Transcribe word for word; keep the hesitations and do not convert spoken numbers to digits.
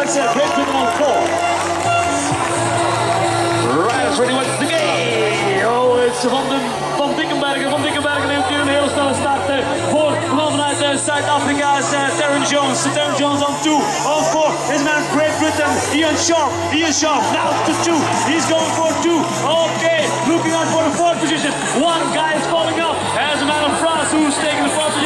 is uh, Great Britain on four. Riders ready once again. Oh, it's Van, de, van Dickenbergen. Van Dickenbergen neemt hier een heel snelle start uh, voor de man vanuit uh, Zuid-Afrika is uh, Terran Jones. Terran Jones on two. On four is man Great Britain. Ian Sharp. Ian Sharp now to two. He's going for two. Okay, looking out for the fourth position. One guy is falling up. As a man of France who's taking the fourth position.